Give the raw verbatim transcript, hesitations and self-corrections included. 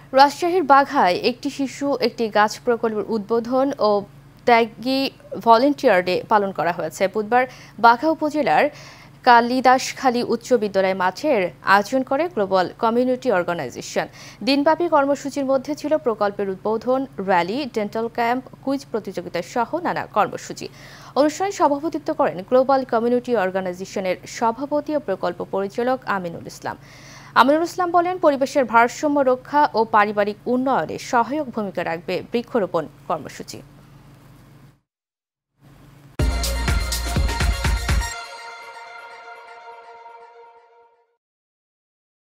রাজশাহীর বাঘায় একটি শিশু একটি গাছ প্রকল্পের উদ্বোধন ও ত্যাগী ভলেন্টিয়ার ডে পালন করা হয়েছে। বুধবার বাঘা উপজেলার কালিদাসখালী উচ্চ বিদ্যালয় মাঠের আয়োজন করে গ্লোবাল কমিউনিটি অর্গানাইজেশন। দিনব্যাপী কর্মসূচির মধ্যে ছিল প্রকল্পের উদ্বোধন, র্যালি, ডেন্টাল ক্যাম্প, কুইজ প্রতিযোগিতা সহ নানা কর্মসূচি। অনুষ্ঠানে সভাপতিত্ব করেন গ্লোবাল কমিউনিটি অর্গানাইজেশনের সভাপতি ও প্রকল্প পরিচালক আমিনুল ইসলাম। আমিনুল ইসলাম বলেন, পরিবেশের ভারসাম্য রক্ষা ও পারিবারিক উন্নয়নে সহায়ক ভূমিকা রাখবে বৃক্ষরোপণ কর্মসূচি।